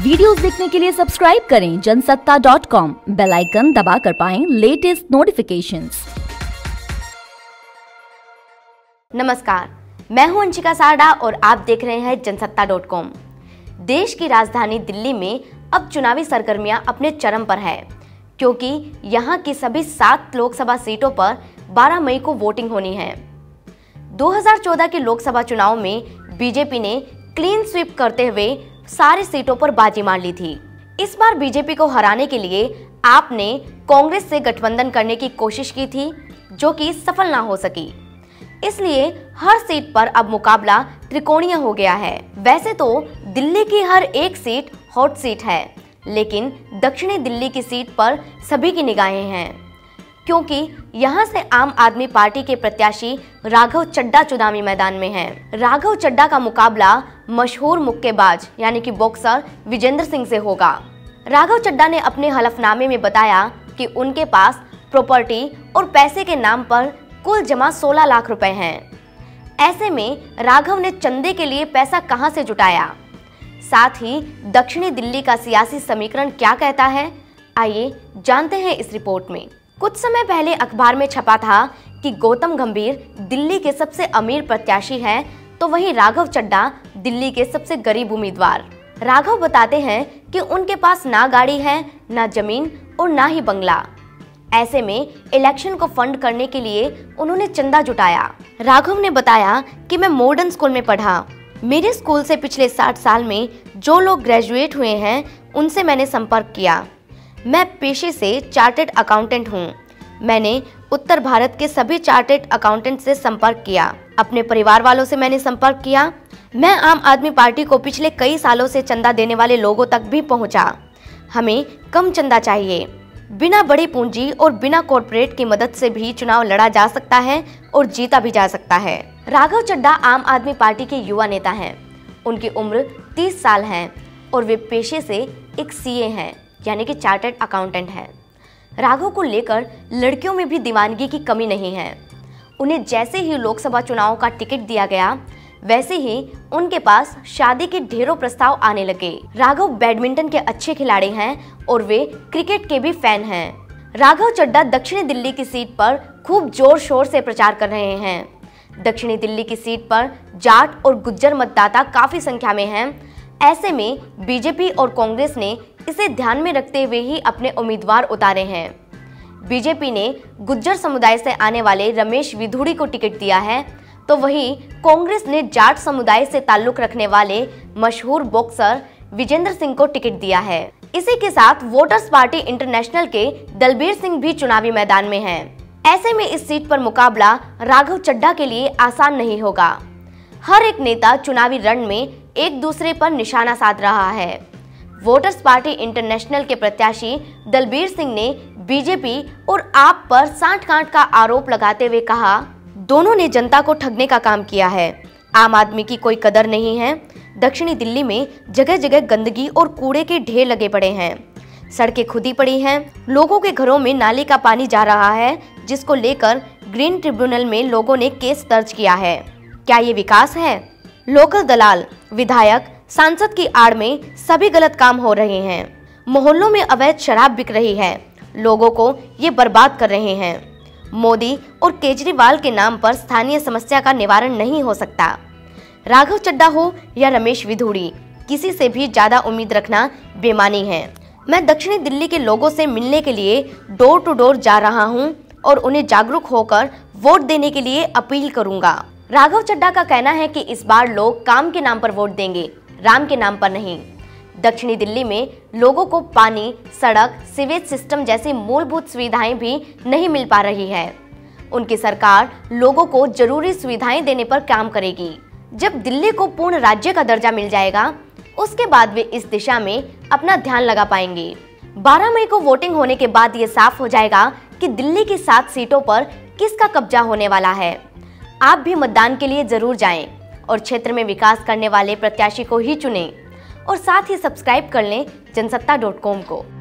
Videos देखने के लिए सब्सक्राइब करें जनसत्ता.com, बेल आइकन दबाकर पाएं लेटेस्ट नोटिफिकेशंस। नमस्कार, मैं हूं अंशिका सारडा और आप देख रहे हैं जनसत्ता.com। देश की राजधानी दिल्ली में अब चुनावी सरगर्मियां अपने चरम पर है, क्योंकि यहां की सभी 7 लोकसभा सीटों पर 12 मई को वोटिंग होनी है। 2014 के लोकसभा चुनाव में बीजेपी ने क्लीन स्वीप करते हुए सारी सीटों पर बाजी मार ली थी। इस बार बीजेपी को हराने के लिए आपने कांग्रेस से गठबंधन करने की कोशिश की थी, जो कि सफल ना हो सकी। इसलिए हर सीट पर अब मुकाबला त्रिकोणीय हो गया है। वैसे तो दिल्ली की हर एक सीट हॉट सीट है, लेकिन दक्षिणी दिल्ली की सीट पर सभी की निगाहें हैं, क्योंकि यहां से आम आदमी पार्टी के प्रत्याशी राघव चड्ढा चुनावी मैदान में हैं। राघव चड्ढा का मुकाबला मशहूर मुक्केबाज यानी कि बॉक्सर विजेंद्र सिंह से होगा। राघव चड्ढा ने अपने हलफनामे में बताया कि उनके पास प्रॉपर्टी और पैसे के नाम पर कुल जमा 16 लाख रुपए हैं। ऐसे में राघव ने चंदे के लिए पैसा कहां से जुटाया? साथ ही दक्षिणी दिल्ली का सियासी समीकरण क्या कहता है, आइए जानते हैं इस रिपोर्ट में। कुछ समय पहले अखबार में छपा था कि गौतम गंभीर दिल्ली के सबसे अमीर प्रत्याशी हैं, तो वहीं राघव चड्ढा दिल्ली के सबसे गरीब उम्मीदवार। राघव बताते हैं कि उनके पास ना गाड़ी है, ना जमीन और ना ही बंगला। ऐसे में इलेक्शन को फंड करने के लिए उन्होंने चंदा जुटाया। राघव ने बताया कि मैं मॉडर्न स्कूल में पढ़ा। मेरे स्कूल से पिछले 60 साल में जो लोग ग्रेजुएट हुए हैं, उनसे मैंने संपर्क किया। मैं पेशे से चार्टर्ड अकाउंटेंट हूँ। मैंने उत्तर भारत के सभी चार्टर्ड अकाउंटेंट से संपर्क किया। अपने परिवार वालों से मैंने संपर्क किया। मैं आम आदमी पार्टी को पिछले कई सालों से चंदा देने वाले लोगों तक भी पहुँचा। हमें कम चंदा चाहिए। बिना बड़ी पूंजी और बिना कॉर्पोरेट की मदद से भी चुनाव लड़ा जा सकता है और जीता भी जा सकता है। राघव चड्ढा आम आदमी पार्टी के युवा नेता हैं। उनकी उम्र 30 साल है और वे पेशे से एक सीए हैं, यानी कि चार्टर्ड अकाउंटेंट है। राघव को लेकर लड़कियों में भी दीवानगी की कमी नहीं है। उन्हें जैसे ही लोकसभा चुनाव का टिकट दिया गया, वैसे ही उनके पास शादी के ढेरों प्रस्ताव आने लगे। राघव बैडमिंटन के अच्छे खिलाड़ी हैं और वे क्रिकेट के भी फैन हैं। राघव चड्ढा दक्षिणी दिल्ली की सीट पर खूब जोर शोर से प्रचार कर रहे हैं। दक्षिणी दिल्ली की सीट पर जाट और गुज्जर मतदाता काफी संख्या में हैं। ऐसे में बीजेपी और कांग्रेस ने इसे ध्यान में रखते हुए ही अपने उम्मीदवार उतारे हैं। बीजेपी ने गुज्जर समुदाय से आने वाले रमेश विधुड़ी को टिकट दिया है, तो वहीं कांग्रेस ने जाट समुदाय से ताल्लुक रखने वाले मशहूर बॉक्सर विजेंद्र सिंह को टिकट दिया है। इसी के साथ वोटर्स पार्टी इंटरनेशनल के दलबीर सिंह भी चुनावी मैदान में हैं। ऐसे में इस सीट पर मुकाबला राघव चड्ढा के लिए आसान नहीं होगा। हर एक नेता चुनावी रण में एक दूसरे पर निशाना साध रहा है। वोटर्स पार्टी इंटरनेशनल के प्रत्याशी दलबीर सिंह ने बीजेपी और आप पर सांठ-गांठ का आरोप लगाते हुए कहा, दोनों ने जनता को ठगने का काम किया है। आम आदमी की कोई कदर नहीं है। दक्षिणी दिल्ली में जगह जगह गंदगी और कूड़े के ढेर लगे पड़े हैं। सड़कें खुदी पड़ी हैं। लोगों के घरों में नाले का पानी जा रहा है, जिसको लेकर ग्रीन ट्रिब्यूनल में लोगों ने केस दर्ज किया है। क्या ये विकास है? लोकल दलाल, विधायक, सांसद की आड़ में सभी गलत काम हो रहे हैं। मोहल्लों में अवैध शराब बिक रही है। लोगों को ये बर्बाद कर रहे हैं। मोदी और केजरीवाल के नाम पर स्थानीय समस्या का निवारण नहीं हो सकता। राघव चड्ढा हो या रमेश विधुड़ी, किसी से भी ज्यादा उम्मीद रखना बेमानी है। मैं दक्षिणी दिल्ली के लोगों से मिलने के लिए डोर टू डोर जा रहा हूं और उन्हें जागरूक होकर वोट देने के लिए अपील करूंगा। राघव चड्ढा का कहना है कि इस बार लोग काम के नाम पर वोट देंगे, राम के नाम पर नहीं। दक्षिणी दिल्ली में लोगों को पानी, सड़क, सीवेज सिस्टम जैसी मूलभूत सुविधाएं भी नहीं मिल पा रही है। उनकी सरकार लोगों को जरूरी सुविधाएं देने पर काम करेगी। जब दिल्ली को पूर्ण राज्य का दर्जा मिल जाएगा, उसके बाद वे इस दिशा में अपना ध्यान लगा पाएंगे। 12 मई को वोटिंग होने के बाद ये साफ हो जाएगा कि दिल्ली की 7 सीटों पर किसका कब्जा होने वाला है। आप भी मतदान के लिए जरूर जाएं और क्षेत्र में विकास करने वाले प्रत्याशी को ही चुनें और साथ ही सब्सक्राइब कर लें जनसत्ता.com को।